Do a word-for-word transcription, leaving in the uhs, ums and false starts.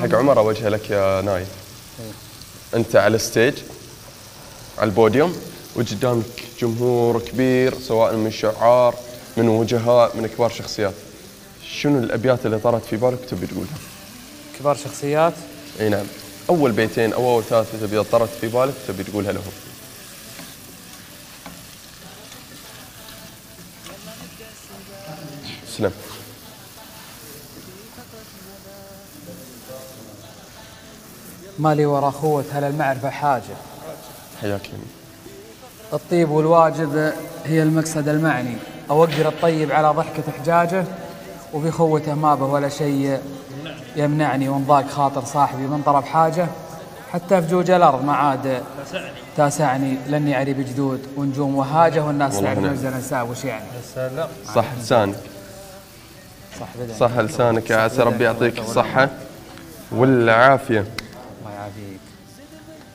حق عمر اوجهه لك يا نايف. انت على الستيج على البوديوم وقدامك جمهور كبير سواء من شعار من وجهاء من كبار شخصيات، شنو الابيات اللي طرت في بالك تبي تقولها؟ كبار شخصيات؟ اي نعم، اول بيتين او اول ثلاثه ابيات طرت في بالك تبي تقولها لهم. سلام. مالي ورا خوة هل المعرفة حاجة. حياك الله. الطيب والواجب هي المقصد المعني، أوقر الطيب على ضحكة حجاجه وفي خوته ما به ولا شيء يمنعني، وان ضاق خاطر صاحبي من طرف حاجة حتى في جوج الأرض ما عاد تاسعني، لاني عريب جدود ونجوم وهاجة والناس تعرف مجزن الساب وش يعني. صح لسانك، صح بدأ صح لسانك يا عسى ربي يعطيك الصحة والعافية. الله يعافيك.